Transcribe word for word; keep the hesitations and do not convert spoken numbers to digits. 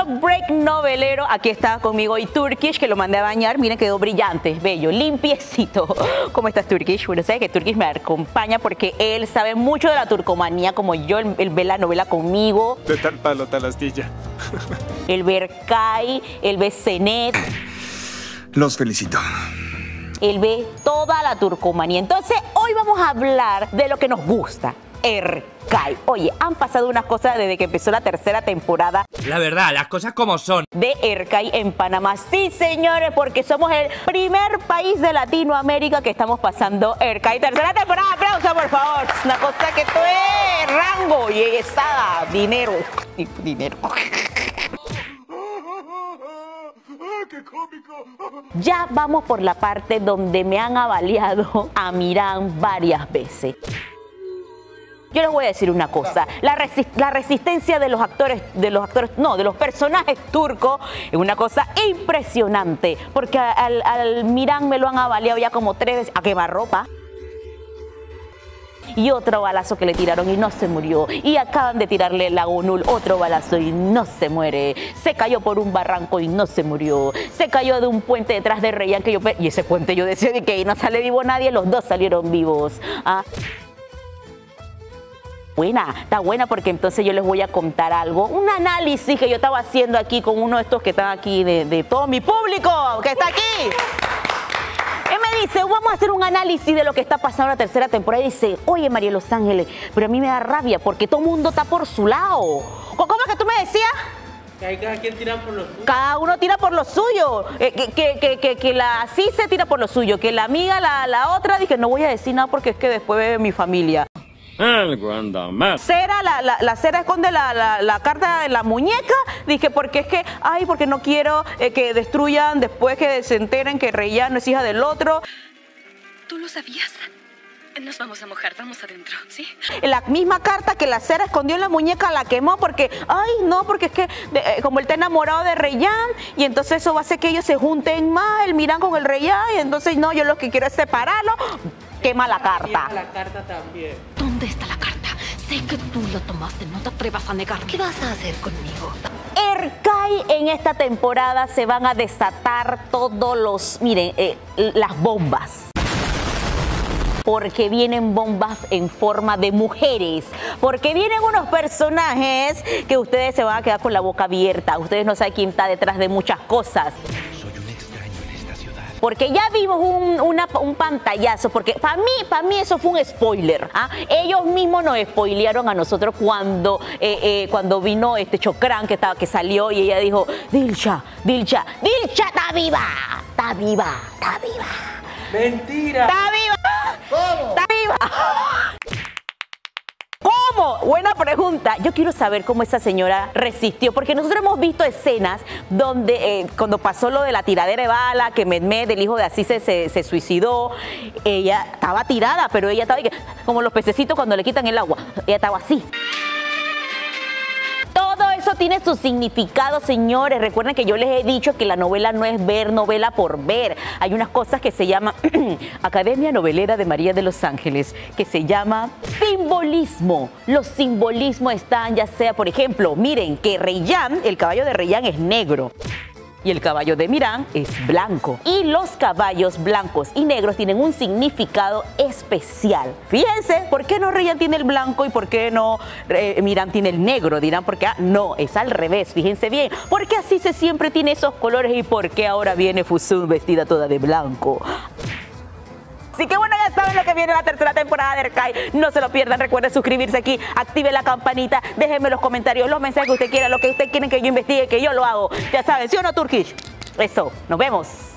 nuestro break novelero. Aquí está conmigo y Turkish, que lo mandé a bañar. Miren, quedó brillante, bello, limpiecito. ¿Cómo estás, Turkish? Bueno, sabes que Turkish me acompaña porque él sabe mucho de la turcomanía, como yo. Él, él ve la novela conmigo. De tal palo, tal astilla. Él ve Ercay, él ve Cenet. Los felicito. Él ve toda la turcomanía. Entonces, hoy vamos a hablar de lo que nos gusta. Ercay. Oye, han pasado unas cosas desde que empezó la tercera temporada. La verdad, las cosas como son. De Ercay en Panamá. Sí, señores, porque somos el primer país de Latinoamérica que estamos pasando Ercay. Tercera temporada, aplauso, por favor. Una cosa que esto es rango y esada, dinero. Dinero. ¡Qué cómico! Ya vamos por la parte donde me han avaliado a Miran varias veces. Yo les voy a decir una cosa, la, resi la resistencia de los actores, de los actores, no, de los personajes turcos es una cosa impresionante, porque al, al Miran me lo han avaliado ya como tres veces a quemarropa. Y otro balazo que le tiraron y no se murió. Y acaban de tirarle la Gonul, otro balazo y no se muere. Se cayó por un barranco y no se murió. Se cayó de un puente detrás de Reyán que yo... Y ese puente yo decía de que ahí no sale vivo nadie, los dos salieron vivos. ¿Ah? Buena, está buena porque entonces yo les voy a contar algo. Un análisis que yo estaba haciendo aquí con uno de estos que están aquí, de, de todo mi público que está aquí. Él me dice, vamos a hacer un análisis de lo que está pasando en la tercera temporada. Y dice, oye, María Los Ángeles, pero a mí me da rabia porque todo el mundo está por su lado. ¿Cómo es que tú me decías? Que hay cada quien tira por lo suyo. Cada uno tira por lo suyo. Eh, que, que, que, que, que la sí se tira por lo suyo. Que la amiga, la, la otra, dije, no voy a decir nada porque es que después ve mi familia. Algo anda más. Cera, la, la, la Cera esconde la, la, la carta en la muñeca. Dije, porque es que, ay, porque no quiero eh, que destruyan después que se enteren que Reyán no es hija del otro. ¿Tú lo sabías? Nos vamos a mojar, vamos adentro, ¿sí? La misma carta que la Cera escondió en la muñeca la quemó porque, ay, no, porque es que de, eh, como él está enamorado de Reyán y entonces eso va a hacer que ellos se junten más, el Miran con el Reyán, y entonces no, yo lo que quiero es separarlo. Quema la carta. Quema la carta también. ¿Dónde está la carta? Sé que tú la tomaste, no te atrevas a negar. ¿Qué vas a hacer conmigo? Ercay en esta temporada se van a desatar todos los, miren, eh, las bombas. Porque vienen bombas en forma de mujeres. Porque vienen unos personajes que ustedes se van a quedar con la boca abierta. Ustedes no saben quién está detrás de muchas cosas. Porque ya vimos un, una, un pantallazo, porque para mí, para mí eso fue un spoiler. ¿Ah? Ellos mismos nos spoilearon a nosotros cuando, eh, eh, cuando vino este Chocrán que, estaba, que salió y ella dijo, Dilcha, Dilcha, Dilcha está viva, está viva, está viva. ¡Mentira! ¡Está viva! ¿Cómo? ¡Está viva! ¿Cómo? Buena pregunta. Yo quiero saber cómo esa señora resistió, porque nosotros hemos visto escenas donde eh, cuando pasó lo de la tiradera de bala, que Mehmet, el hijo de Asís, se, se, se suicidó, ella estaba tirada, pero ella estaba como los pececitos cuando le quitan el agua. Ella estaba así. Todo eso tiene su significado, señores. Recuerden que yo les he dicho que la novela no es ver novela por ver. Hay unas cosas que se llaman Academia Novelera de María de Los Ángeles, que se llama simbolismo. Los simbolismos están, ya sea, por ejemplo, miren que Reyán, el caballo de Reyán es negro. Y el caballo de Miran es blanco. Y los caballos blancos y negros tienen un significado especial. Fíjense, ¿por qué no Reyán tiene el blanco y por qué no eh, Miran tiene el negro? Dirán, porque ah, no, es al revés. Fíjense bien, ¿por qué así se siempre tiene esos colores y por qué ahora viene Fusun vestida toda de blanco? Así que bueno, ya saben lo que viene en la tercera temporada de Ercay. No se lo pierdan, recuerden suscribirse aquí, activen la campanita, déjenme los comentarios, los mensajes que usted quiera, lo que usted quieren que yo investigue, que yo lo hago. Ya saben, ¿sí o no, Turkish? Eso, nos vemos.